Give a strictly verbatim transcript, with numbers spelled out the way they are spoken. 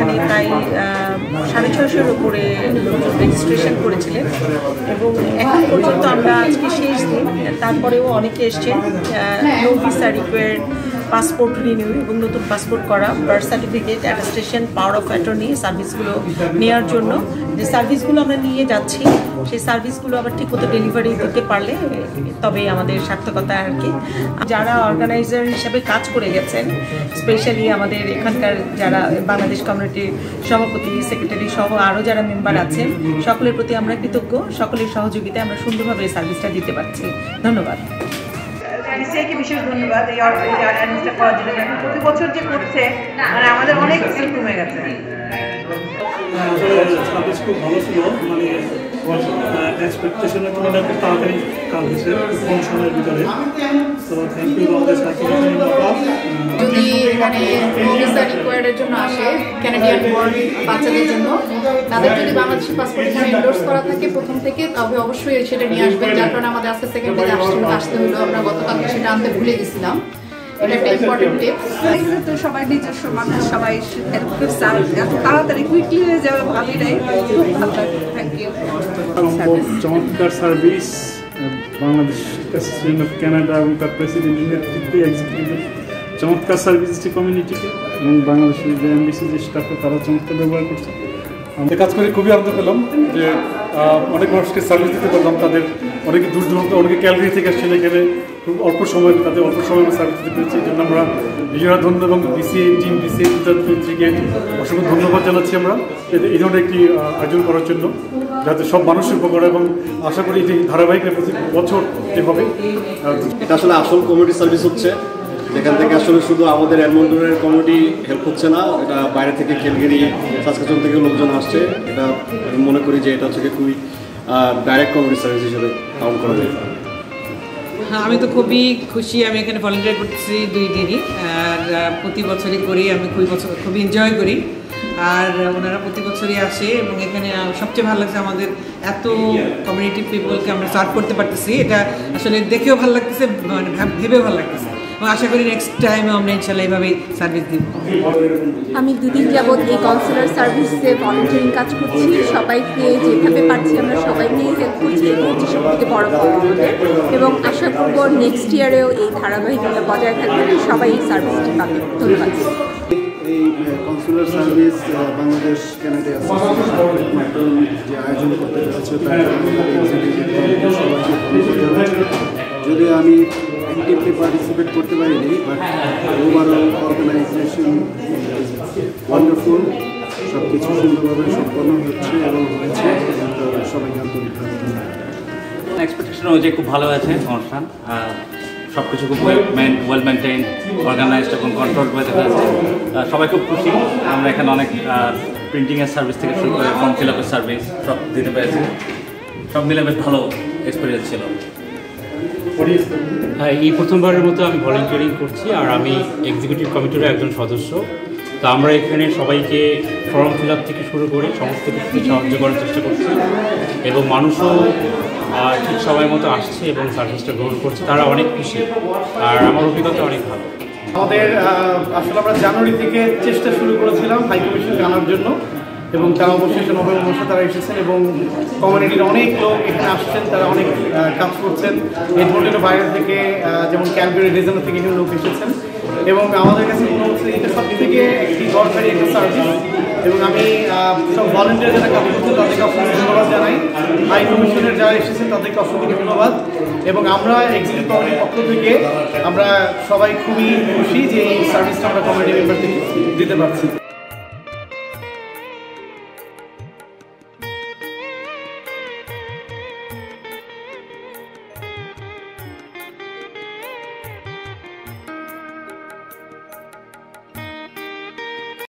এখানে প্রায় সাড়ে ছশোর উপরে রেজিস্ট্রেশন করেছিলেন এবং এখন পর্যন্ত আমরা আজকে শেষ দিন, তারপরেও অনেকে এসছেন no visa required, passport renew এবং নতুন পাসপোর্ট করা, birth certificate, attestation, power of attorney সার্ভিসগুলো নেওয়ার জন্য। যে সার্ভিসগুলো আমরা নিয়ে যাচ্ছি সেই সার্ভিসগুলো আবার ঠিকমতো ডেলিভারি দিতে পারলে তবেই আমাদের সার্থকতা আর কি। যারা অর্গানাইজার হিসাবে কাজ করে গেছেন, স্পেশালি আমাদের এখানকার যারা বাংলাদেশ কমিউনিটির সভাপতি, সেক্রেটারি সহ আরও যারা মেম্বার আছেন, সকলের প্রতি আমরা কৃতজ্ঞ। সকলের সহযোগিতায় আমরা সুন্দরভাবে এই সার্ভিসটা দিতে পারছি। ধন্যবাদ। বিসিআইকে বিশেষ ধন্যবাদ এই অ্যারেঞ্জটা করার জন্য। প্রতি বছর যে করছে মানে আমাদের অনেক হেল্প কমে গেছে। সার্ভিস খুব ভালো ছিল, মানে এক্সপেকটেশনের তুলনায় খুব তাড়াতাড়ি কাজ হয়েছে কম সময়ের ভিতরে। তো থ্যাংক ইউ আমাদের সাথে। যদি মানে ভিসা রিকোয়ার্ডের জন্য আসে ক্যানাডিয়ান বর্ন বাচ্চাদের জন্য, তাদের যদি বাংলাদেশি পাসপোর্ট এখানে এন্ডোর্স করা থাকে প্রথম থেকে, তবে অবশ্যই সেটা নিয়ে আসবেন। যার কারণে আমাদের আজকে সেকেন্ড ডে আসতে আসতে হলো, আমরা গতকালকে সেটা আনতে ভুলে গেছিলাম। এটা একটা ইম্পর্টেন্ট টিপস। তো সবাই নিজস্ব মানুষ, সবাই হেল্প করছে, এত তাড়াতাড়ি কুইকলি হয়ে যাবে ভাবি নাই, খুব ভালো লাগে। Thank you. চমৎকার service Bangladesh association of Canada এবং তার প্রেসিডেন্টের নেতৃত্বে এক্সিকিউটিভ চমৎকার সার্ভিস দিচ্ছে কমিউনিটিকে, এবং বাংলাদেশের যে এমবিসি যে স্টাফে তারা চমৎকার ব্যবহার করছে। আমাদের কাজ করে খুবই আনন্দ পেলাম যে অনেক মানুষকে সার্ভিস দিতে পারলাম। তাদের অনেকে দূর দূরান্ত, অনেকে ক্যালগারি থেকে আসছেন এখানে, খুব অল্প সময় তাদের অল্প সময়ে সার্ভিস দিতে পেরেছি। এই জন্য আমরা নিজেরা ধন্য এবং বিসিএ টিম বিসিএ থেকে অসংখ্য ধন্যবাদ জানাচ্ছি আমরা এই ধরনের একটি আয়োজন করার জন্য, যাতে সব মানুষের উপকার, এবং আশা করি যে ধারাবাহিক প্রতি বছর এভাবে। এটা আসলে আসল কমিউনিটি সার্ভিস হচ্ছে, যেখান থেকে আসলে শুধু আমাদের এডমন্টনের কমিউনিটি হেল্প হচ্ছে না, এটা বাইরে থেকে ক্যালগারি, সাসকাচুয়ান থেকে লোকজন আসছে। এটা আমি মনে করি যে এটা হচ্ছে খুবই ডাইরেক্ট কমিউনিটি সার্ভিস হিসেবে কাউন্ট করা যায়। হ্যাঁ, আমি তো খুবই খুশি। আমি এখানে ভলেন্টিয়ার করতেছি দুই দিনই, আর প্রতি বছরই করি। আমি খুবই বছর খুবই এনজয় করি, আর ওনারা প্রতি বছরই আসে। এবং এখানে সবচেয়ে ভালো লাগছে আমাদের এত কমিউনিটি পিপলকে আমরা সার্ভ করতে পারতেছি। এটা আসলে দেখেও ভালো লাগতেছে, মানে ভেবেও ভালো লাগতেছে, এবং আশা করি নেক্সট টাইমে আমরা ইনশাল্লাহ এইভাবেই সার্ভিস দিব। আমি দুদিন যাবৎ এই কাউন্সিলর সার্ভিসে ভলেন্টিয়ারিং কাজ করছি। সবাইকে যেভাবে পারছি আমরা সবাইকেই হেল্প করছি, এটাই হচ্ছে সবথেকে বড় কথা আমাদের। এবং আশা করব নেক্সট ইয়ারেও এই ধারাবাহিকতা বজায় থাকবে, সবাই এই সার্ভিসটি পাবে। ধন্যবাদ। এই consular service Bangladesh Canada association যে আয়োজন করতে যাচ্ছে তার যদি আমি অ্যাক্টিভলি পার্টিসিপেট করতে পারিনি, বাট ওভারঅল অর্গানাইজেশন ওয়ান্ডারফুল, সব কিছু সুন্দরভাবে সম্পন্ন হচ্ছে এবং হয়েছে। সবাইকে আন্তরিকভাবে এক্সপেকটেশন অনুযায়ী খুব ভালো আছে অনুষ্ঠান। সব কিছু খুব ওয়েল মেনটেন, অর্গানাইজড এবং কন্ট্রোল করে দেখা যাচ্ছে। সবাই খুব খুশি। আমরা এখানে অনেক প্রিন্টিংয়ের সার্ভিস থেকে শুরু করে ফর্ম ফিল আপের সার্ভিস সব দিতে পেরেছি। সব মিলে বেশ ভালো এক্সপিরিয়েন্স ছিল। হ্যাঁ, এই প্রথমবারের মতো আমি ভলেন্টিয়ারিং করছি, আর আমি এক্সিকিউটিভ কমিটিরও একজন সদস্য। তো আমরা এখানে সবাইকে ফর্ম ফিল আপ থেকে শুরু করে সমস্ত কিছু সাহায্য করার চেষ্টা করছি, এবং মানুষও ঠিক সময় মতো আসছে এবং সার্ভিসটা গ্রহণ করছে। তারা অনেক খুশি, আর আমার অভিজ্ঞতা অনেক ভালো। আমাদের আসলে আমরা জানুয়ারি থেকে চেষ্টা শুরু করেছিলাম হাই কমিশনকে আনার জন্য, এবং তারা অবশেষে নভেম্বর মাসে তারা এসেছেন, এবং কমিউনিটির অনেক লোক এখানে আসছেন, তারা অনেক কাজ করছেন। এডমন্টনের বাইরে থেকে, যেমন ক্যালগারি রিজনের থেকে এখানে লোক এসেছেন, এবং আমাদের কাছে মনে হচ্ছে এটা সব থেকে একটি দরকারি একটা সার্ভিস। এবং আমি সব ভলেন্টিয়ার যারা কাজ করছেন তাদেরকে অসংখ্য ধন্যবাদ জানাই। হাই কমিশনের যারা এসেছেন তাদেরকে অসংখ্য ধন্যবাদ। এবং আমরা এক্সিকিউটিভ কমিটির পক্ষ থেকে আমরা সবাই খুবই খুশি যে এই সার্ভিসটা আমরা কমিউনিটি মেম্বারদের দিতে পারছি।